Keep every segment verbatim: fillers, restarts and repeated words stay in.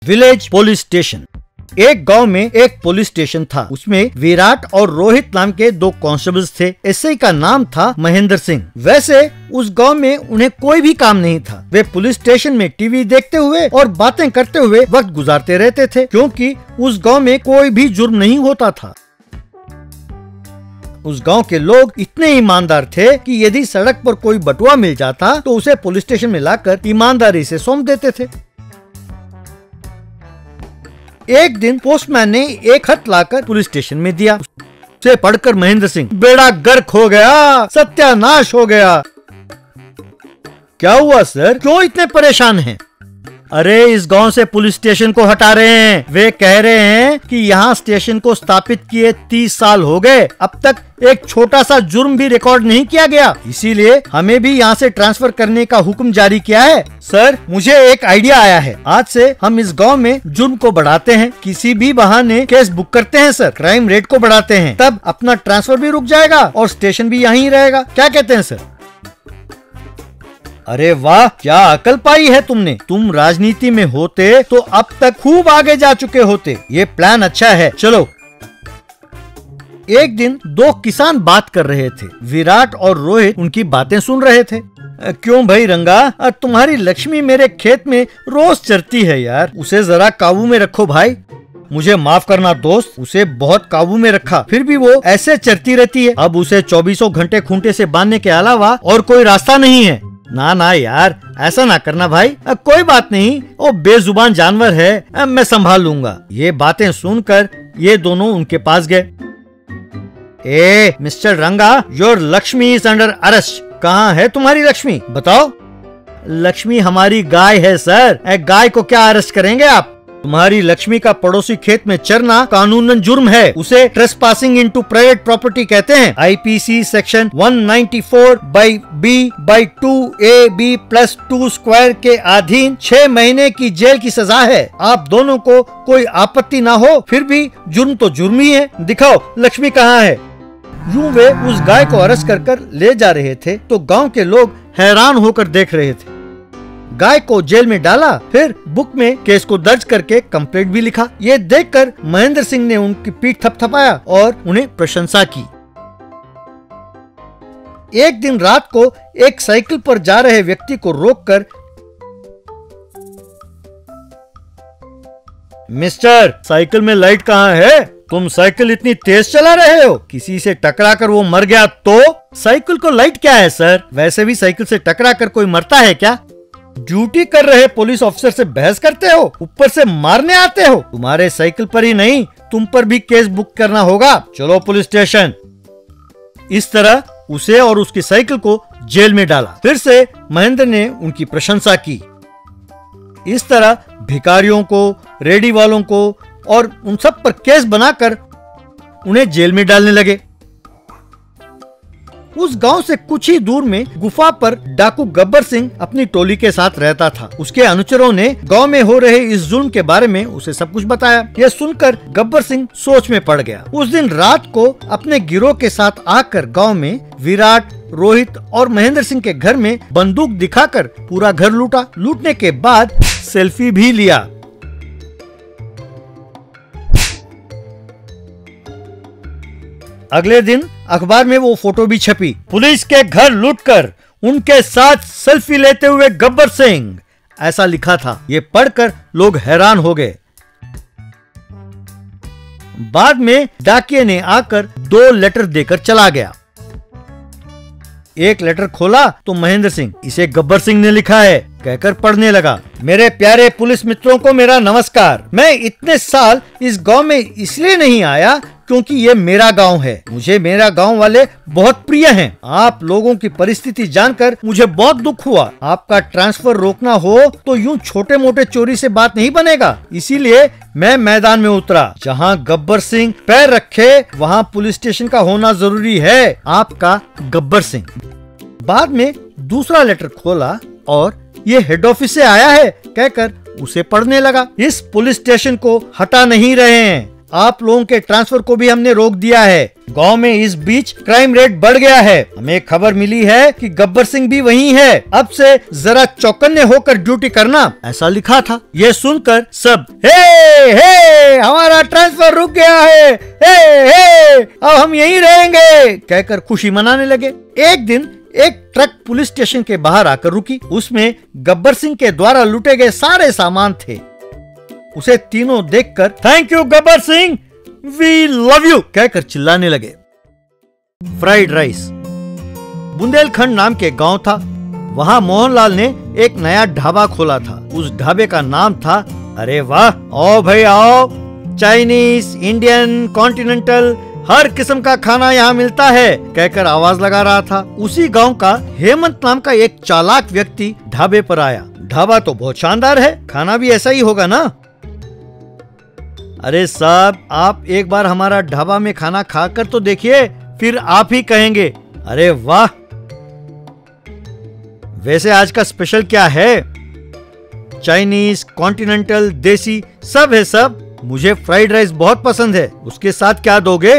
Village police station. एक गांव में एक पुलिस स्टेशन था। उसमें विराट और रोहित नाम के दो कांस्टेबल्स थे। एसआई का नाम था महेंद्र सिंह। वैसे उस गांव में उन्हें कोई भी काम नहीं था। वे पुलिस स्टेशन में टीवी देखते हुए और बातें करते हुए वक्त गुजारते रहते थे, क्योंकि उस गांव में कोई भी जुर्म नहीं होता था। उस गांव के लोग इतने ईमानदार थे कि यदि सड़क पर कोई बटुआ मिल जाता तो उसे पुलिस स्टेशन में लाकर ईमानदारी से सौंप देते थे। एक दिन पोस्टमैन ने एक खत लाकर पुलिस स्टेशन में दिया। उसे पढ़कर महेंद्र सिंह बेड़ा गर्क हो गया, सत्यानाश हो गया। क्या हुआ सर, क्यों इतने परेशान हैं? अरे इस गांव से पुलिस स्टेशन को हटा रहे हैं। वे कह रहे हैं कि यहाँ स्टेशन को स्थापित किए तीस साल हो गए, अब तक एक छोटा सा जुर्म भी रिकॉर्ड नहीं किया गया, इसीलिए हमें भी यहाँ से ट्रांसफर करने का हुक्म जारी किया है। सर मुझे एक आइडिया आया है, आज से हम इस गांव में जुर्म को बढ़ाते हैं, किसी भी बहाने केस बुक करते हैं सर, क्राइम रेट को बढ़ाते हैं, तब अपना ट्रांसफर भी रुक जाएगा और स्टेशन भी यहीं रहेगा। क्या कहते हैं सर? अरे वाह, क्या अकल पाई है तुमने। तुम राजनीति में होते तो अब तक खूब आगे जा चुके होते। ये प्लान अच्छा है, चलो। एक दिन दो किसान बात कर रहे थे। विराट और रोहित उनकी बातें सुन रहे थे। क्यों भाई रंगा, तुम्हारी लक्ष्मी मेरे खेत में रोज चरती है यार, उसे जरा काबू में रखो भाई। मुझे माफ करना दोस्त, उसे बहुत काबू में रखा, फिर भी वो ऐसे चरती रहती है। अब उसे चौबीसों घंटे खूंटे से बांधने के अलावा और कोई रास्ता नहीं है। ना ना यार, ऐसा ना करना भाई। अब कोई बात नहीं, वो बेजुबान जानवर है, अब मैं संभाल लूंगा। ये बातें सुनकर ये दोनों उनके पास गए। ए mister Ranga, your Lakshmi is under arrest. कहाँ है तुम्हारी लक्ष्मी, बताओ। लक्ष्मी हमारी गाय है सर। ए, गाय को क्या अरेस्ट करेंगे आप? तुम्हारी लक्ष्मी का पड़ोसी खेत में चरना कानूनन जुर्म है, उसे ट्रेसपासिंग इनटू प्राइवेट प्रॉपर्टी कहते हैं। आईपीसी सेक्शन एक सौ चौरानवे by B by two A B plus two square के अधीन छह महीने की जेल की सजा है। आप दोनों को कोई आपत्ति ना हो, फिर भी जुर्म तो जुर्म ही है। दिखाओ लक्ष्मी कहाँ है। यूं वे उस गाय को अरेस्ट कर कर ले जा रहे थे तो गाँव के लोग हैरान होकर देख रहे थे। गाय को जेल में डाला, फिर बुक में केस को दर्ज करके कंप्लेंट भी लिखा। ये देखकर महेंद्र सिंह ने उनकी पीठ थपथपाया और उन्हें प्रशंसा की। एक दिन रात को एक साइकिल पर जा रहे व्यक्ति को रोककर, मिस्टर साइकिल में लाइट कहाँ है? तुम साइकिल इतनी तेज चला रहे हो, किसी से टकराकर वो मर गया तो? साइकिल को लाइट क्या है सर? वैसे भी साइकिल से टकराकर कोई मरता है क्या? ड्यूटी कर रहे पुलिस ऑफिसर से बहस करते हो, ऊपर से मारने आते हो। तुम्हारे साइकिल पर ही नहीं, तुम पर भी केस बुक करना होगा। चलो पुलिस स्टेशन। इस तरह उसे और उसकी साइकिल को जेल में डाला। फिर से महेंद्र ने उनकी प्रशंसा की। इस तरह भिखारियों को, रेडी वालों को और उन सब पर केस बनाकर उन्हें जेल में डालने लगे। उस गांव से कुछ ही दूर में गुफा पर डाकू गब्बर सिंह अपनी टोली के साथ रहता था। उसके अनुचरों ने गांव में हो रहे इस जुल्म के बारे में उसे सब कुछ बताया। यह सुनकर गब्बर सिंह सोच में पड़ गया। उस दिन रात को अपने गिरोह के साथ आकर गांव में विराट, रोहित और महेंद्र सिंह के घर में बंदूक दिखाकर पूरा घर लूटा। लूटने के बाद सेल्फी भी लिया। अगले दिन अखबार में वो फोटो भी छपी। पुलिस के घर लूटकर उनके साथ सेल्फी लेते हुए गब्बर सिंह, ऐसा लिखा था। ये पढ़कर लोग हैरान हो गए। बाद में डाकिये ने आकर दो लेटर देकर चला गया। एक लेटर खोला तो महेंद्र सिंह, इसे गब्बर सिंह ने लिखा है, कहकर पढ़ने लगा। मेरे प्यारे पुलिस मित्रों को मेरा नमस्कार। मैं इतने साल इस गांव में इसलिए नहीं आया क्योंकि ये मेरा गांव है। मुझे मेरा गांव वाले बहुत प्रिय हैं। आप लोगों की परिस्थिति जानकर मुझे बहुत दुख हुआ। आपका ट्रांसफर रोकना हो तो यूं छोटे मोटे चोरी से बात नहीं बनेगा, इसीलिए मैं मैदान में उतरा। जहां गब्बर सिंह पैर रखे वहां पुलिस स्टेशन का होना जरूरी है। आपका गब्बर सिंह। बाद में दूसरा लेटर खोला और ये हेड ऑफिस से आया है कहकर उसे पढ़ने लगा। इस पुलिस स्टेशन को हटा नहीं रहे हैं, आप लोगों के ट्रांसफर को भी हमने रोक दिया है। गांव में इस बीच क्राइम रेट बढ़ गया है। हमें खबर मिली है कि गब्बर सिंह भी वहीं है। अब से जरा चौकन्ने होकर ड्यूटी करना, ऐसा लिखा था। ये सुनकर सब हे हे हमारा ट्रांसफर रुक गया है, हे हे अब हम यहीं रहेंगे कहकर खुशी मनाने लगे। एक दिन एक ट्रक पुलिस स्टेशन के बाहर आकर रुकी। उसमें गब्बर सिंह के द्वारा लूटे गए सारे सामान थे। उसे तीनों देखकर thank you Gabbar Singh, we love you कहकर चिल्लाने लगे। Fried rice. बुंदेलखंड नाम के गांव था। वहां मोहनलाल ने एक नया ढाबा खोला था। उस ढाबे का नाम था, अरे वाह, आओ भाई आओ, चाइनीज, इंडियन, कॉन्टिनेंटल, हर किस्म का खाना यहाँ मिलता है कहकर आवाज लगा रहा था। उसी गांव का हेमंत नाम का एक चालाक व्यक्ति ढाबे पर आया। ढाबा तो बहुत शानदार है, खाना भी ऐसा ही होगा ना? अरे साहब, आप एक बार हमारा ढाबा में खाना खाकर तो देखिए, फिर आप ही कहेंगे अरे वाह। वैसे आज का स्पेशल क्या है? चाइनीज, कॉन्टिनेंटल, देसी सब है सब। मुझे फ्राइड राइस बहुत पसंद है। उसके साथ क्या दोगे?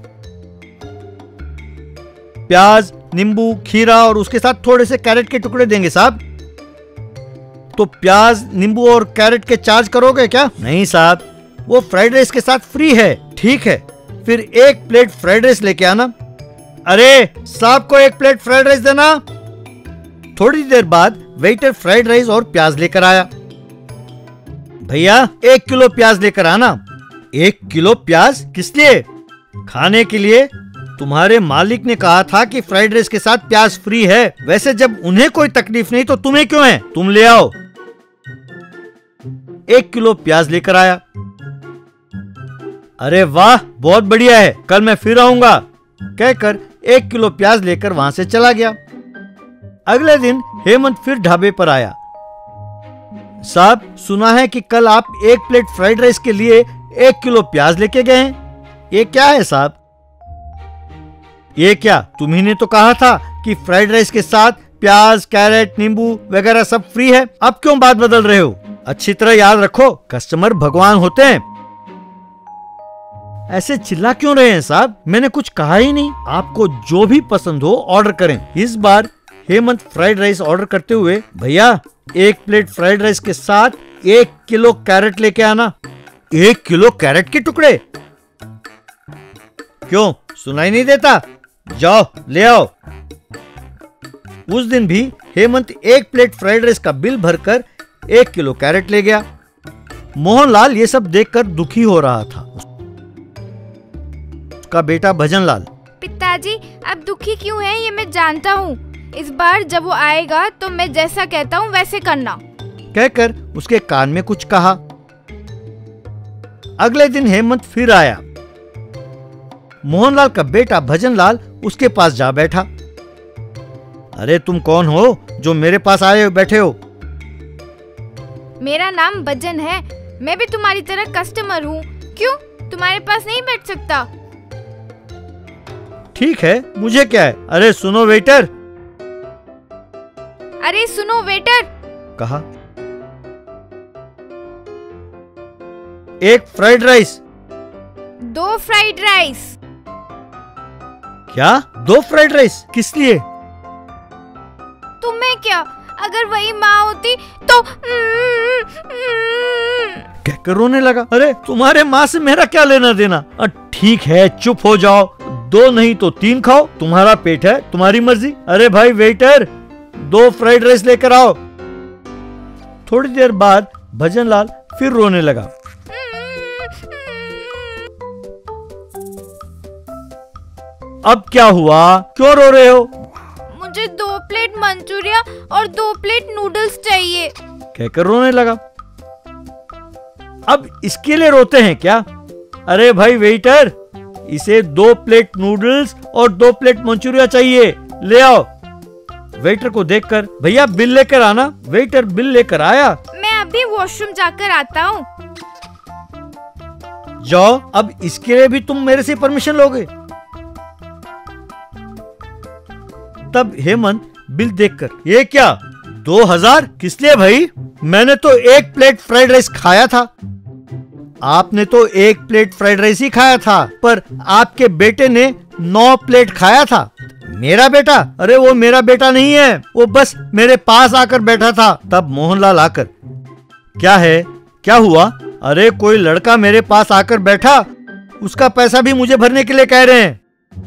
प्याज, नींबू, खीरा और उसके साथ थोड़े से कैरेट के टुकड़े देंगे साहब। तो प्याज, नींबू और कैरेट के चार्ज करोगे क्या? नहीं साहब, वो फ्राइड राइस के साथ फ्री है। ठीक है, फिर एक प्लेट फ्राइड राइस लेके आना। अरे साहब को एक प्लेट फ्राइड राइस देना। थोड़ी देर बाद वेटर फ्राइड राइस और प्याज लेकर आया। भैया एक किलो प्याज लेकर आना। एक किलो प्याज किस लिए? खाने के लिए। तुम्हारे मालिक ने कहा था कि फ्राइड राइस के साथ प्याज फ्री है। वैसे जब उन्हें कोई तकलीफ नहीं तो तुम्हें क्यों है? तुम ले आओ। एक किलो प्याज लेकर आया। अरे वाह, बहुत बढ़िया है, कल मैं फिर आऊंगा कहकर एक किलो प्याज लेकर वहां से चला गया। अगले दिन हेमंत फिर ढाबे पर आया। साहब, सुना है कि कल आप एक प्लेट फ्राइड राइस के लिए एक किलो प्याज लेके गए हैं। ये क्या है साहब? ये क्या, तुम्ही ने तो कहा था कि फ्राइड राइस के साथ प्याज, कैरेट, नींबू वगैरह सब फ्री है। अब क्यों बात बदल रहे हो? अच्छी तरह याद रखो, कस्टमर भगवान होते हैं। ऐसे चिल्ला क्यों रहे हैं साहब? मैंने कुछ कहा ही नहीं। आपको जो भी पसंद हो ऑर्डर करें। इस बार हेमंत फ्राइड राइस ऑर्डर करते हुए, भैया एक प्लेट फ्राइड राइस के साथ एक किलो कैरेट लेके आना। एक किलो कैरेट के टुकड़े? क्यों, सुनाई नहीं देता? जाओ ले आओ। उस दिन भी हेमंत एक प्लेट फ्राइड राइस का बिल भरकर एक किलो कैरेट ले गया। मोहनलाल ये सब देखकर दुखी हो रहा था। उसका बेटा भजनलाल, पिताजी अब दुखी क्यों है ये मैं जानता हूँ। इस बार जब वो आएगा तो मैं जैसा कहता हूँ वैसे करना कहकर उसके कान में कुछ कहा। अगले दिन हेमंत फिर आया। मोहनलाल का बेटा भजनलाल उसके पास जा बैठा। अरे तुम कौन हो जो मेरे पास आए बैठे हो? मेरा नाम भजन है। मैं भी तुम्हारी तरह कस्टमर हूँ। क्यों, तुम्हारे पास नहीं बैठ सकता? ठीक है, मुझे क्या है। अरे सुनो वेटर। अरे सुनो वेटर, कहा। एक फ्राइड राइस। दो फ्राइड राइस। क्या, दो फ्राइड राइस? किस लिए? तुम्हें क्या, अगर वही माँ होती तो। कहकर रोने लगा। अरे तुम्हारे माँ से मेरा क्या लेना देना? ठीक है, चुप हो जाओ। दो नहीं तो तीन खाओ, तुम्हारा पेट है, तुम्हारी मर्जी। अरे भाई वेटर, दो फ्राइड राइस लेकर आओ। थोड़ी देर बाद भजनलाल फिर रोने लगा। अब क्या हुआ, क्यों रो रहे हो? मुझे दो प्लेट मंचूरिया और दो प्लेट नूडल्स चाहिए कहकर रोने लगा। अब इसके लिए रोते हैं क्या? अरे भाई वेटर, इसे दो प्लेट नूडल्स और दो प्लेट मंचूरिया चाहिए, ले आओ। वेटर को देखकर, भैया बिल लेकर आना। वेटर बिल लेकर आया। मैं अभी वॉशरूम जाकर आता हूँ। जाओ, अब इसके लिए भी तुम मेरे से परमिशन लोगे? तब हेमंत बिल देखकर, ये क्या, दो हजार? किस लिए भाई? मैंने तो एक प्लेट फ्राइड राइस खाया था। आपने तो एक प्लेट फ्राइड राइस ही खाया था, पर आपके बेटे ने नौ प्लेट खाया था। मेरा बेटा? अरे वो मेरा बेटा नहीं है, वो बस मेरे पास आकर बैठा था। तब मोहनलाल आकर, क्या है, क्या हुआ? अरे कोई लड़का मेरे पास आकर बैठा, उसका पैसा भी मुझे भरने के लिए कह रहे हैं।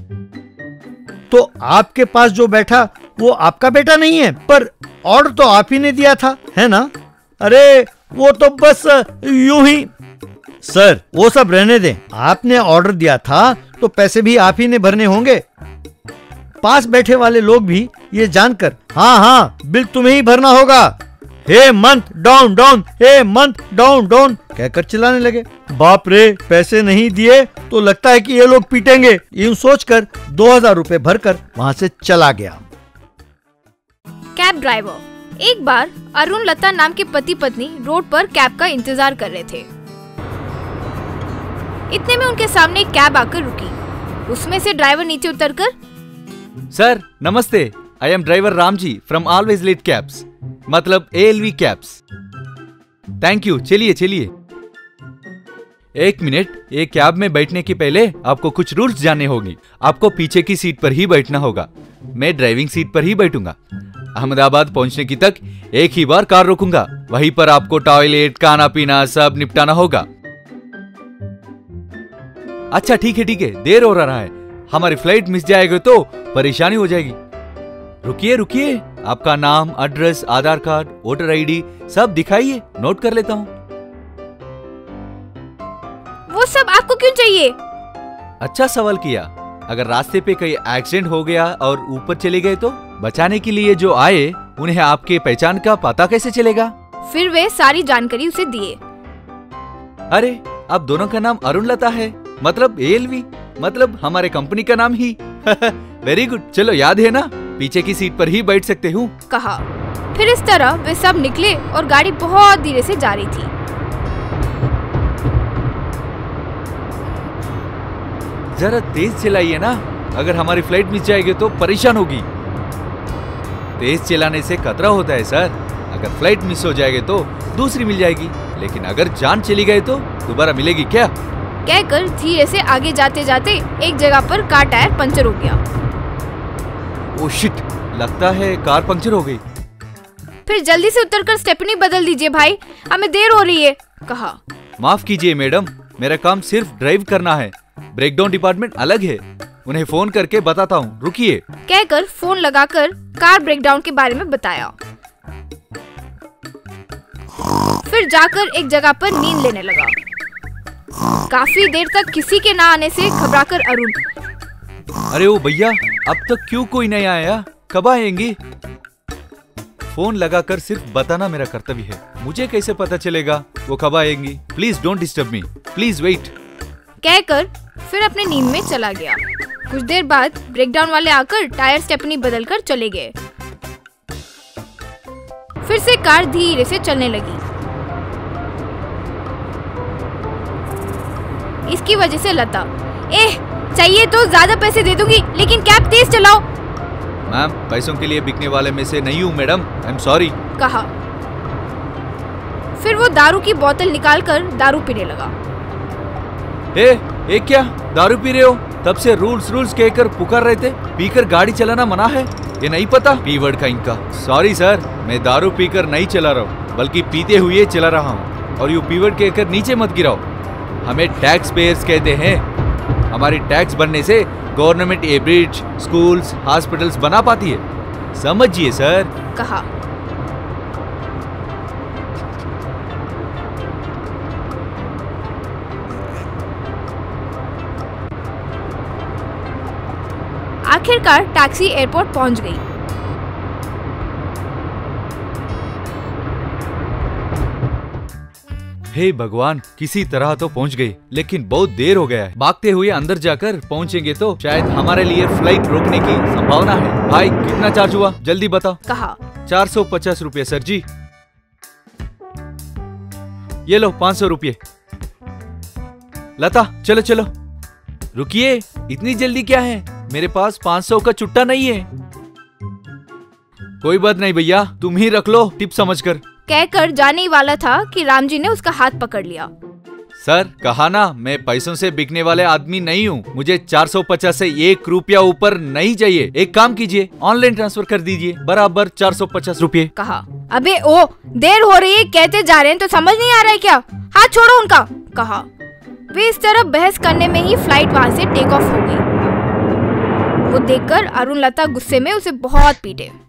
तो आपके पास जो बैठा वो आपका बेटा नहीं है, पर ऑर्डर तो आप ही ने दिया था, है ना? अरे वो तो बस यूं ही। सर वो सब रहने दें, आपने ऑर्डर दिया था तो पैसे भी आप ही ने भरने होंगे। पास बैठे वाले लोग भी ये जानकर, हाँ हाँ बिल तुम्हें ही भरना होगा, Hemant down down, Hemant down down कहकर चिल्लाने लगे। बाप रे, पैसे नहीं दिए तो लगता है कि ये लोग पीटेंगे। यूं सोचकर दो हजार रुपए भरकर वहाँ से चला गया। Cab driver. एक बार अरुण लता नाम के पति पत्नी रोड पर कैब का इंतजार कर रहे थे। इतने में उनके सामने एक कैब आकर रुकी। उसमें से ड्राइवर नीचे उतरकर, सर नमस्ते, I am driver Ram ji from always late cabs, मतलब A L V cabs. Thank you, चलिए चलिए। एक मिनट, ये कैब में बैठने के पहले आपको कुछ रूल्स जानने होंगे। आपको पीछे की सीट पर ही बैठना होगा, मैं ड्राइविंग सीट पर ही बैठूंगा। अहमदाबाद पहुंचने की तक एक ही बार कार रोकूंगा, वहीं पर आपको टॉयलेट, खाना पीना सब निपटाना होगा। अच्छा ठीक है ठीक है, देर हो रहा है, हमारी फ्लाइट मिस जाएगी तो परेशानी हो जाएगी। रुकिए रुकिए, आपका नाम, address, Aadhaar card, voter ID सब दिखाइए, नोट कर लेता हूँ। वो सब आपको क्यों चाहिए? अच्छा सवाल किया। अगर रास्ते पे कहीं एक्सीडेंट हो गया और ऊपर चले गए तो बचाने के लिए जो आए उन्हें आपके पहचान का पता कैसे चलेगा? फिर वे सारी जानकारी उसे दिए। अरे आप दोनों का नाम अरुण लता है, मतलब ए एल वी, मतलब हमारे कंपनी का नाम ही। वेरी गुड, चलो याद है ना, पीछे की सीट पर ही बैठ सकते हूँ, कहा। फिर इस तरह वे सब निकले और गाड़ी बहुत धीरे से जा रही थी। जरा तेज चलाइए ना, अगर हमारी फ्लाइट मिस जाएगी तो परेशान होगी। तेज चलाने से खतरा होता है सर, अगर फ्लाइट मिस हो जाएगी तो दूसरी मिल जाएगी, लेकिन अगर जान चली गई तो दोबारा मिलेगी क्या? कहकर धीरे से आगे जाते जाते एक जगह पर कार टायर पंचर हो गया। ओह शिट, लगता है कार पंचर हो गई। फिर जल्दी से उतरकर स्टेपनी बदल दीजिए भाई, हमें देर हो रही है, कहा। माफ कीजिए मैडम, मेरा काम सिर्फ ड्राइव करना है, ब्रेकडाउन डिपार्टमेंट अलग है, उन्हें फोन करके बताता हूँ, रुकिए। कहकर फोन लगाकर कार ब्रेकडाउन के बारे में बताया। फिर जाकर एक जगह पर नींद लेने लगा। काफी देर तक किसी के ना आने से घबराकर अरुण, अरे ओ भैया, अब तक क्यों कोई नहीं आया, कब आएंगे? फोन लगाकर सिर्फ बताना मेरा कर्तव्य है, मुझे कैसे पता चलेगा वो कब आएंगी? Please don't disturb me, please wait, कहकर फिर अपने नींद में चला गया। कुछ देर बाद ब्रेकडाउन वाले आकर टायर स्टेपनी बदलकर चले गए। फिर से कार धीरे से चलने लगी। इसकी वजह से लता, एह चाहिए तो ज्यादा पैसे दे दूंगी, लेकिन कैब तेज चलाओ। मैम, पैसों के लिए बिकने वाले में से नहीं हूँ मैडम, आई एम सॉरी, कहा। फिर वो दारू की बोतल निकालकर दारू पीने लगा। ए, ए क्या दारू पी रहे हो? तब से रूल्स रूल्स कहकर पुकार रहे थे, पीकर गाड़ी चलाना मना है, ये नहीं पता? पी वर्ड का इनका। सॉरी सर, मैं दारू पीकर नहीं चला रहा हूँ, बल्कि पीते हुए चला रहा हूँ। और यू पी वर्ड कहकर नीचे मत गिराओ, हमें टैक्स पेयर्स कहते हैं। हमारी टैक्स बनने से गवर्नमेंट ये ब्रिज, स्कूल्स, हॉस्पिटल्स बना पाती है, समझिए सर, कहा। आखिरकार टैक्सी एयरपोर्ट पहुंच गई। हे भगवान, किसी तरह तो पहुंच गए, लेकिन बहुत देर हो गया है। भागते हुए अंदर जाकर पहुंचेंगे तो शायद हमारे लिए फ्लाइट रोकने की संभावना है। भाई कितना चार्ज हुआ, जल्दी बता, कहा। चार सौ पचास रूपए सर जी। ये लो पाँच सौ रूपए। लता चलो चलो। रुकिए, इतनी जल्दी क्या है, मेरे पास पाँच सौ का चुट्टा नहीं है। कोई बात नहीं भैया, तुम ही रख लो टिप समझकर, कहकर जाने ही वाला था कि रामजी ने उसका हाथ पकड़ लिया। सर कहा ना, मैं पैसों से बिकने वाले आदमी नहीं हूँ। मुझे चार सौ पचास से एक रुपया ऊपर नहीं चाहिए। एक काम कीजिए, ऑनलाइन ट्रांसफर कर दीजिए, बराबर चार सौ पचास रुपये। कहा, अबे ओ देर हो रही है कहते जा रहे हैं, तो समझ नहीं आ रहा है क्या? हाथ छोड़ो उनका। कहा। वे इस तरह बहस करने में ही फ्लाइट वहाँ से टेक ऑफ हो गई। वो देखकर अरुण लता गुस्से में उसे बहुत पीटे।